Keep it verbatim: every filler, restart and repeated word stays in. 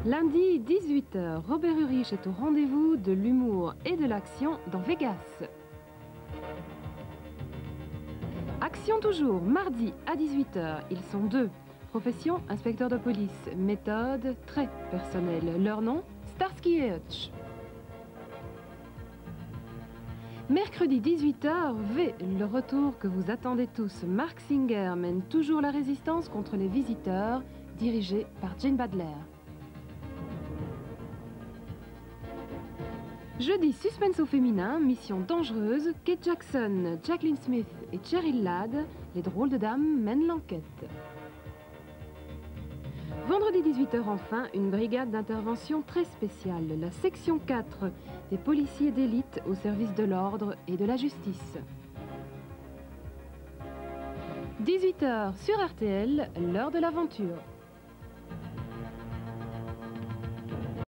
Lundi dix-huit heures, Robert Urich est au rendez-vous de l'humour et de l'action dans Vegas. Action toujours, mardi à dix-huit heures, ils sont deux. Profession, inspecteur de police. Méthode, très personnelle. Leur nom, Starsky et Hutch. Mercredi dix-huit heures, V, le retour que vous attendez tous. Marc Singer mène toujours la résistance contre les visiteurs, dirigé par Jane Badler. Jeudi, suspense au féminin, mission dangereuse, Kate Jackson, Jacqueline Smith et Cheryl Ladd, les drôles de dames mènent l'enquête. Vendredi dix-huit heures enfin, une brigade d'intervention très spéciale, la section quatre, des policiers d'élite au service de l'ordre et de la justice. dix-huit heures sur R T L, l'heure de l'aventure.